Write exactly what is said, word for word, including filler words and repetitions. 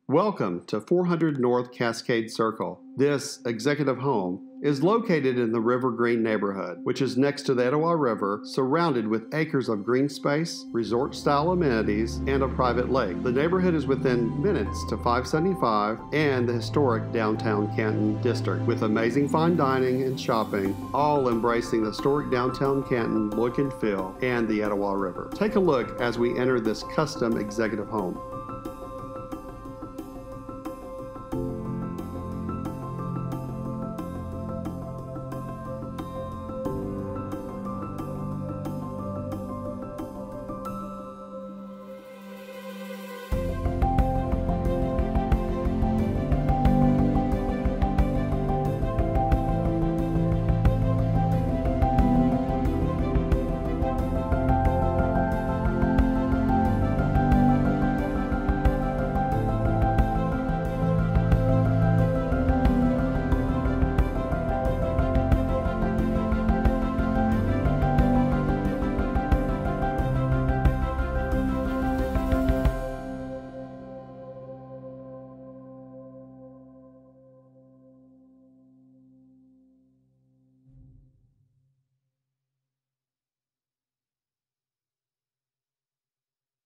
Welcome to four hundred North Cascades Circle. This executive home is located in the River Green neighborhood, which is next to the Etowah River, surrounded with acres of green space, resort-style amenities, and a private lake. The neighborhood is within minutes to five seventy-five and the historic downtown Canton district, with amazing fine dining and shopping, all embracing the historic downtown Canton look and feel and the Etowah River. Take a look as we enter this custom executive home.